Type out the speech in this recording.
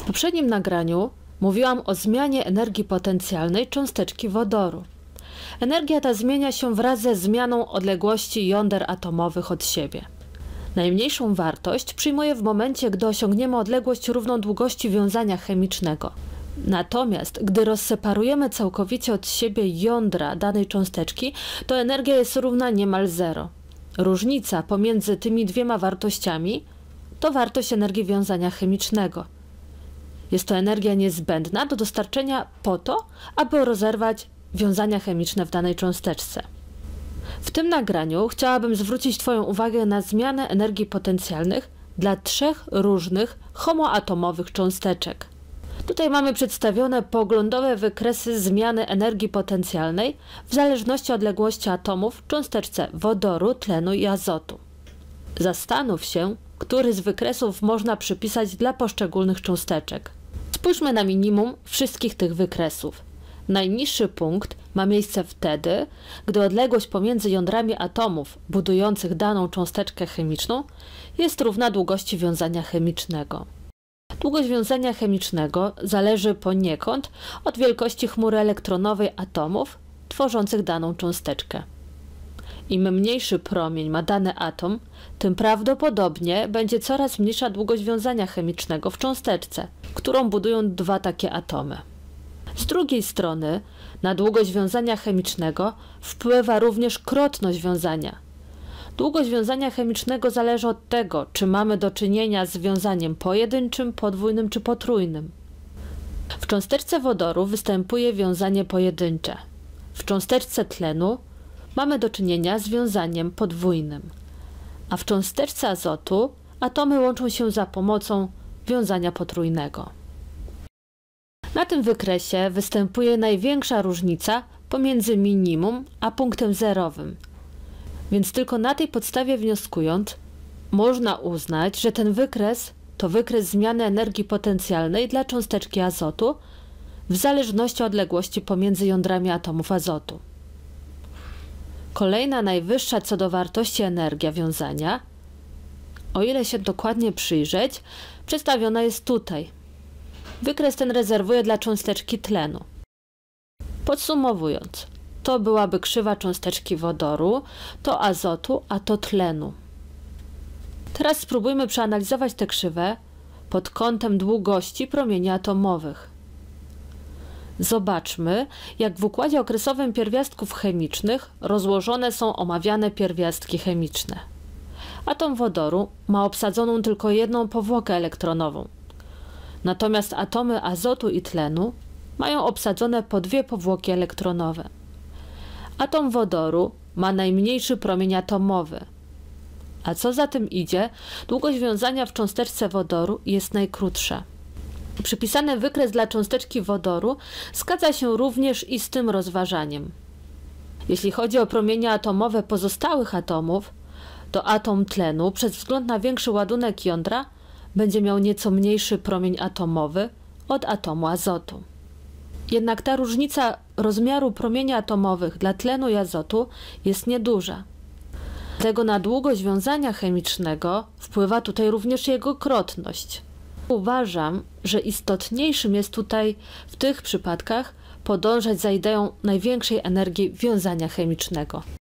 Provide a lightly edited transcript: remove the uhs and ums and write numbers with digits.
W poprzednim nagraniu mówiłam o zmianie energii potencjalnej cząsteczki wodoru. Energia ta zmienia się wraz ze zmianą odległości jąder atomowych od siebie. Najmniejszą wartość przyjmuje w momencie, gdy osiągniemy odległość równą długości wiązania chemicznego. Natomiast gdy rozseparujemy całkowicie od siebie jądra danej cząsteczki, to energia jest równa niemal zero. Różnica pomiędzy tymi dwiema wartościami to wartość energii wiązania chemicznego. Jest to energia niezbędna do dostarczenia po to, aby rozerwać wiązania chemiczne w danej cząsteczce. W tym nagraniu chciałabym zwrócić Twoją uwagę na zmianę energii potencjalnych dla 3 różnych homoatomowych cząsteczek. Tutaj mamy przedstawione poglądowe wykresy zmiany energii potencjalnej w zależności od odległości atomów w cząsteczce wodoru, tlenu i azotu. Zastanów się, który z wykresów można przypisać dla poszczególnych cząsteczek. Spójrzmy na minimum wszystkich tych wykresów. Najniższy punkt ma miejsce wtedy, gdy odległość pomiędzy jądrami atomów budujących daną cząsteczkę chemiczną jest równa długości wiązania chemicznego. Długość wiązania chemicznego zależy poniekąd od wielkości chmury elektronowej atomów tworzących daną cząsteczkę. Im mniejszy promień ma dany atom, tym prawdopodobnie będzie coraz mniejsza długość wiązania chemicznego w cząsteczce, którą budują 2 takie atomy. Z drugiej strony na długość wiązania chemicznego wpływa również krotność wiązania. Długość wiązania chemicznego zależy od tego, czy mamy do czynienia z wiązaniem pojedynczym, podwójnym czy potrójnym. W cząsteczce wodoru występuje wiązanie pojedyncze. W cząsteczce tlenu mamy do czynienia z wiązaniem podwójnym, a w cząsteczce azotu atomy łączą się za pomocą wiązania potrójnego. Na tym wykresie występuje największa różnica pomiędzy minimum a punktem zerowym, więc tylko na tej podstawie wnioskując, można uznać, że ten wykres to wykres zmiany energii potencjalnej dla cząsteczki azotu w zależności od odległości pomiędzy jądrami atomów azotu. Kolejna najwyższa co do wartości energia wiązania, o ile się dokładnie przyjrzeć, przedstawiona jest tutaj. Wykres ten rezerwuję dla cząsteczki tlenu. Podsumowując, to byłaby krzywa cząsteczki wodoru, to azotu, a to tlenu. Teraz spróbujmy przeanalizować tę krzywę pod kątem długości promieni atomowych. Zobaczmy, jak w układzie okresowym pierwiastków chemicznych rozłożone są omawiane pierwiastki chemiczne. Atom wodoru ma obsadzoną tylko jedną powłokę elektronową. Natomiast atomy azotu i tlenu mają obsadzone po 2 powłoki elektronowe. Atom wodoru ma najmniejszy promień atomowy, a co za tym idzie, długość wiązania w cząsteczce wodoru jest najkrótsza. Przypisany wykres dla cząsteczki wodoru zgadza się również i z tym rozważaniem. Jeśli chodzi o promienie atomowe pozostałych atomów, to atom tlenu przez wzgląd na większy ładunek jądra będzie miał nieco mniejszy promień atomowy od atomu azotu. Jednak ta różnica rozmiaru promieni atomowych dla tlenu i azotu jest nieduża. Dlatego na długość wiązania chemicznego wpływa tutaj również jego krotność. Uważam, że istotniejszym jest tutaj w tych przypadkach podążać za ideą największej energii wiązania chemicznego.